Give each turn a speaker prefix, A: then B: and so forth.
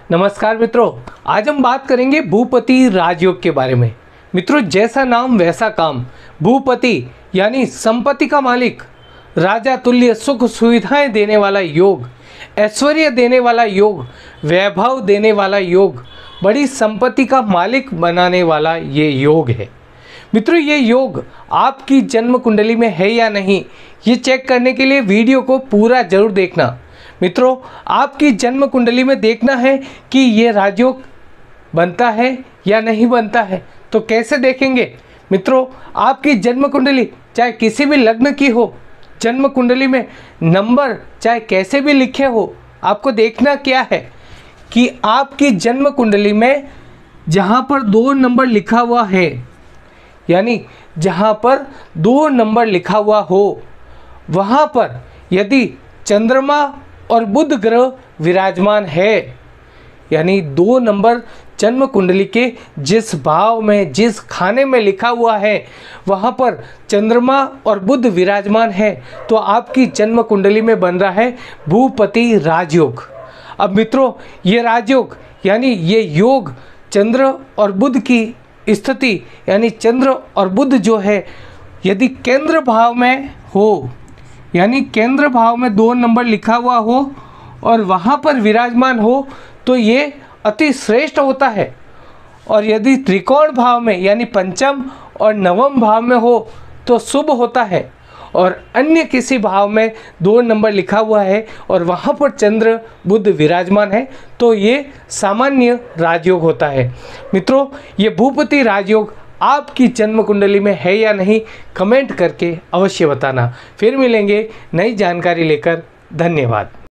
A: नमस्कार मित्रों, आज हम बात करेंगे भूपति राजयोग के बारे में। मित्रों, जैसा नाम वैसा काम। भूपति यानी संपत्ति का मालिक, राजा तुल्य सुख सुविधाएं देने वाला योग, ऐश्वर्य देने वाला योग, वैभव देने वाला योग, बड़ी संपत्ति का मालिक बनाने वाला ये योग है। मित्रों, ये योग आपकी जन्म कुंडली में है या नहीं, ये चेक करने के लिए वीडियो को पूरा जरूर देखना। मित्रों, आपकी जन्म कुंडली में देखना है कि ये राजयोग बनता है या नहीं बनता है। तो कैसे देखेंगे मित्रों? आपकी जन्म कुंडली चाहे किसी भी लग्न की हो, जन्म कुंडली में नंबर चाहे कैसे भी लिखे हो, आपको देखना क्या है कि आपकी जन्म कुंडली में जहाँ पर 2 नंबर लिखा हुआ है, यानी जहाँ पर 2 नंबर लिखा हुआ हो, वहाँ पर यदि चंद्रमा और बुध ग्रह विराजमान है, यानी 2 नंबर जन्म कुंडली के जिस भाव में, जिस खाने में लिखा हुआ है, वहाँ पर चंद्रमा और बुध विराजमान है, तो आपकी जन्म कुंडली में बन रहा है भूपति राजयोग। अब मित्रों, ये राजयोग यानी ये योग चंद्र और बुध की स्थिति, यानी चंद्र और बुध जो है यदि केंद्र भाव में हो, यानी केंद्र भाव में 2 नंबर लिखा हुआ हो और वहाँ पर विराजमान हो, तो ये अति श्रेष्ठ होता है। और यदि त्रिकोण भाव में यानी पंचम और नवम भाव में हो तो शुभ होता है। और अन्य किसी भाव में 2 नंबर लिखा हुआ है और वहाँ पर चंद्र बुध विराजमान है, तो ये सामान्य राजयोग होता है। मित्रों, ये भूपति राजयोग आपकी जन्म कुंडली में है या नहीं, कमेंट करके अवश्य बताना। फिर मिलेंगे नई जानकारी लेकर। धन्यवाद।